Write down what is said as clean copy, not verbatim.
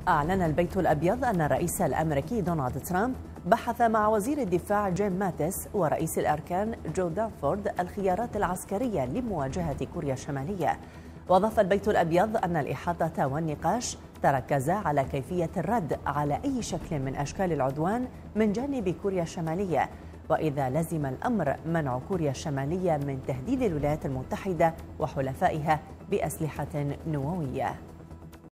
أعلن البيت الأبيض أن الرئيس الأمريكي دونالد ترامب بحث مع وزير الدفاع جيم ماتيس ورئيس الأركان جو دانفورد الخيارات العسكرية لمواجهة كوريا الشمالية. وأضاف البيت الأبيض أن الإحاطة والنقاش تركزا على كيفية الرد على أي شكل من أشكال العدوان من جانب كوريا الشمالية، وإذا لزم الأمر منع كوريا الشمالية من تهديد الولايات المتحدة وحلفائها بأسلحة نووية.